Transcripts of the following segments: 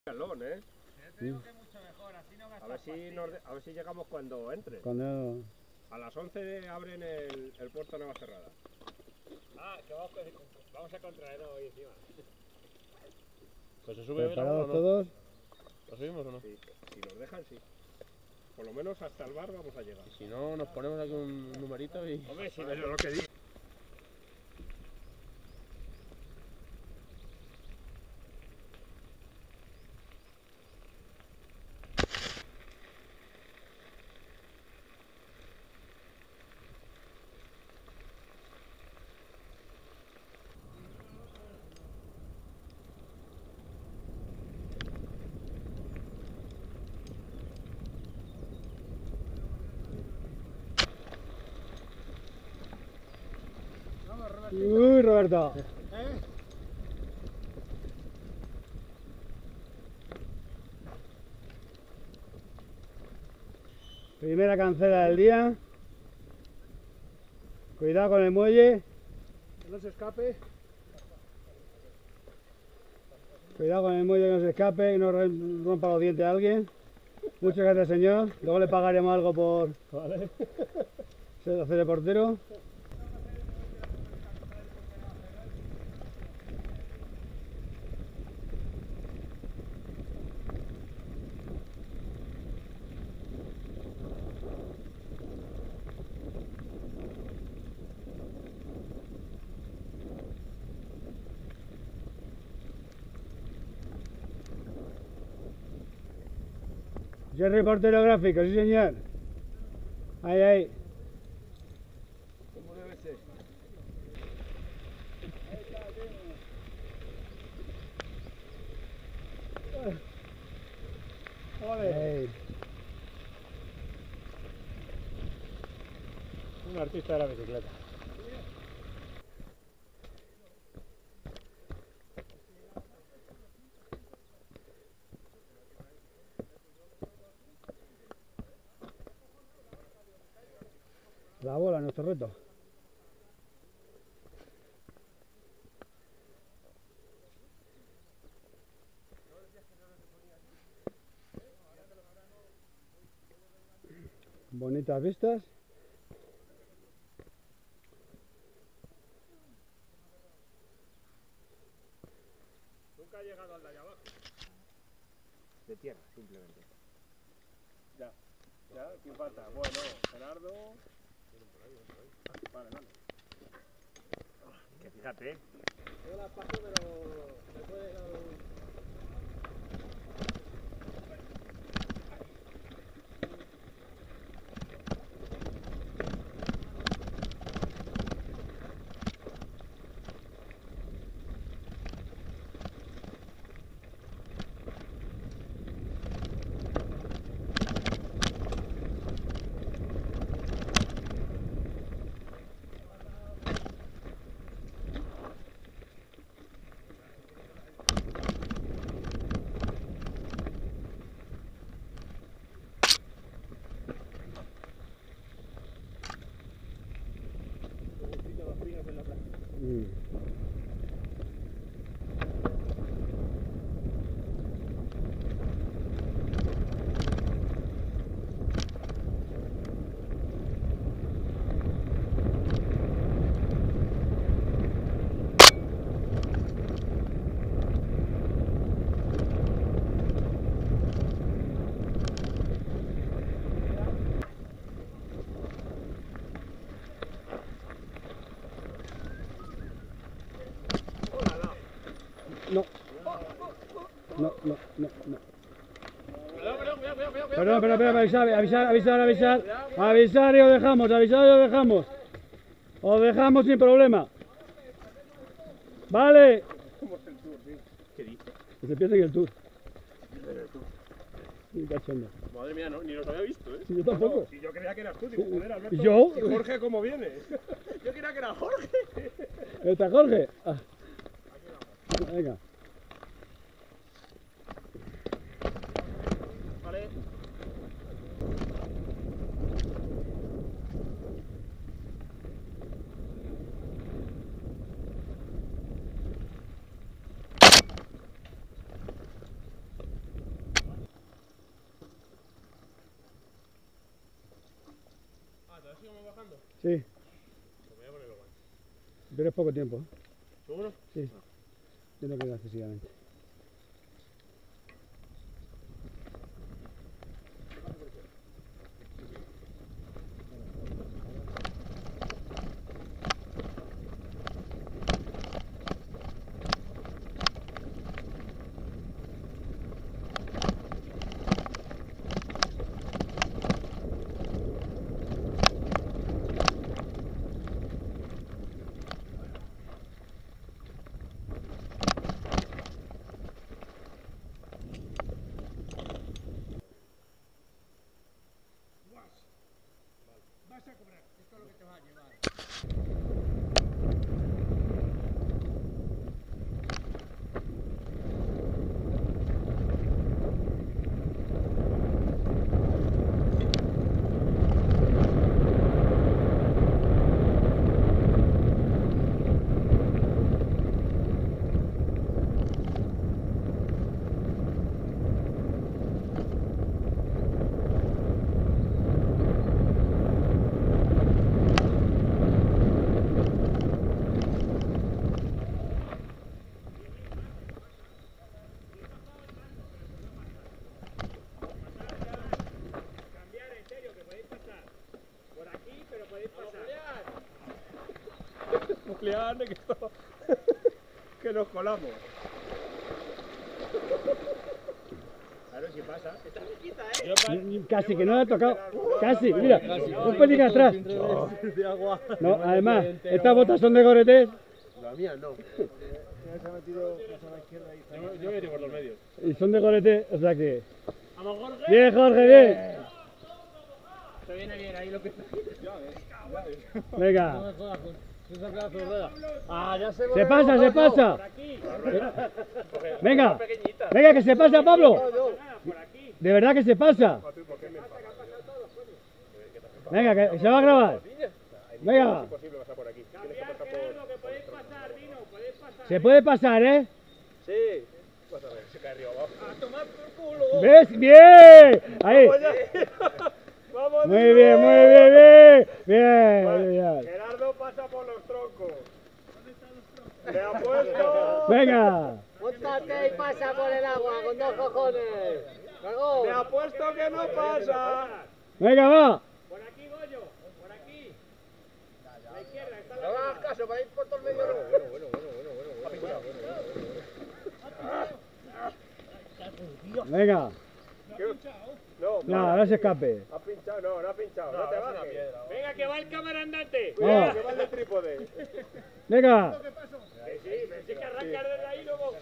¿eh? Te digo que mucho mejor, así no gastas a ver si llegamos cuando entre. Cuando... A las 11 abren el puerto de Navacerrada. Ah, que vamos a contraer hoy encima. Pues se sube bien ¿Preparados o no? todos? ¿Lo subimos o no? Sí, si nos dejan, sí. Por lo menos hasta el bar vamos a llegar. Si no, nos ponemos aquí un numerito y... Hombre, si no es lo que digo. Uy, Roberto. Primera cancela del día. Cuidado con el muelle. Que no se escape. Cuidado con el muelle, que no se escape y no rompa los dientes a alguien. Muchas gracias, señor. Luego le pagaremos algo por hacer de portero. Jerry, portero gráfico, sí señor. Ahí, ahí. ¿Cómo debe ser? Ahí. Un artista de la bicicleta. La bola, nuestro reto. Bonitas vistas. Nunca ha llegado al de allá abajo. De tierra, simplemente. Ya, ¿quién falta? Bueno, Gerardo... Vale, vale. Que fíjate. Yo las paso, pero me puede dar un... No. No, no, no, no. Perdón, avisar y os dejamos. Os dejamos sin problema. Vale. ¿Cómo es el tour, tío? ¿Qué dice? Que se pierde en el tour. Ni cachondo. Madre mía, no, ni los había visto, ¿eh? Sí, yo tampoco. Si yo creía que eras tú, digo, joder, Alberto. ¿Y yo? ¿Y Jorge cómo viene? Yo creía que era Jorge. ¿Está Jorge? Ah. Venga. Vale. Sí, Me voy a poner los guantes. pero es poco tiempo. ¿Seguro? Sí, yo no creo excesivamente. Vas a cobrar, esto es lo que te va a llevar. Cambiar, en serio, que podéis pasar. Por aquí, pero podéis pasar. Julián, que nos colamos. Claro, si pasa. Casi que no le ha tocado. Casi, mira, un pelín atrás. No, además, estas botas son de Goretés. La mía no. Se ha metido a la izquierda y Yo voy por los medios. Y son de Goretés, o sea que. ¡Vamos, Jorge! ¡Bien, Jorge, bien! Se viene bien ahí lo que está. Venga, Ah, ya se se pasa, se pasa. Por aquí. Venga, venga, que se pasa, Pablo. Por aquí. De verdad que se pasa. Venga, que se va a grabar. Venga, imposible pasar por aquí. Tienes que Cambiar, pasar Gerardo, que podéis pasar, Dino, podéis pasar. se puede pasar, ¿eh? Sí. Vas a ver, se cae arriba abajo. A tomar por culo. ¿Ves? ¡Bien! Ahí. ¡Vamos! Muy bien, muy bien, bien. Bien, bien. Gerardo pasa por los troncos. ¡Te apuesto! Venga. Póntate y pasa por el agua con dos cojones. Dragón. ¡Te apuesto que no pasa! Venga, va. Por aquí, Goyo, por aquí. A la izquierda, está No la hagas caso, para ir por todo el medio. Venga. No, No, ahora se escape. ha pinchado, no ha pinchado. No te bajes. Venga, que va el cámara andante. Vamos. Que va el del trípode. Venga. Sí que arrancar desde ahí luego.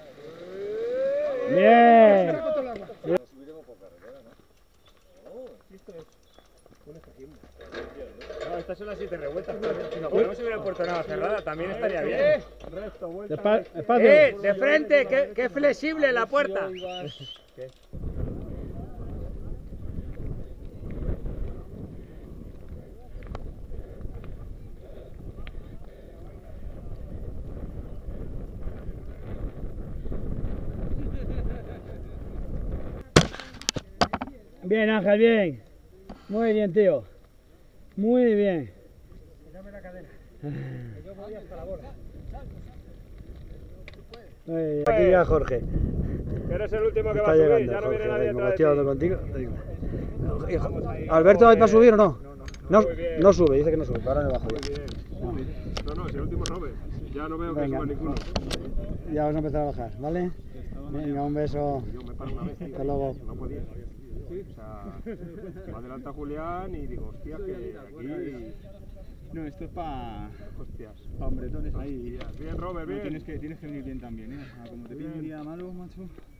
Bien. No, estas son las 7 revueltas. Si nos ponemos en una puerta nada cerrada, también estaría bien. Espacio. De frente, que flexible la puerta. Bien, Ángel, bien. Muy bien, tío. Muy bien. Dame la cadena. Yo voy hasta la borda. Aquí ya Jorge. Eres el último que va Está a subir, llegando, ya no viene Jorge. nadie Vengo atrás de hablando ti. contigo. ¿Alberto va a subir o no? No, Muy bien. no sube, dice que no sube. Ahora me bajo Muy bien. No, si el último sube. Ya no veo que Venga. suba ninguno. ya vamos a empezar a bajar, ¿vale? Venga, un beso. Yo me paro una vez, tío. Hasta luego. No podía. O sea, me adelanta Julián y digo, hostia, que aquí... No, esto es para Hostias. hombretones ahí. Bien, Robert, No, bien. tienes que venir bien también, ¿eh? O sea, como te pille un día malo, macho.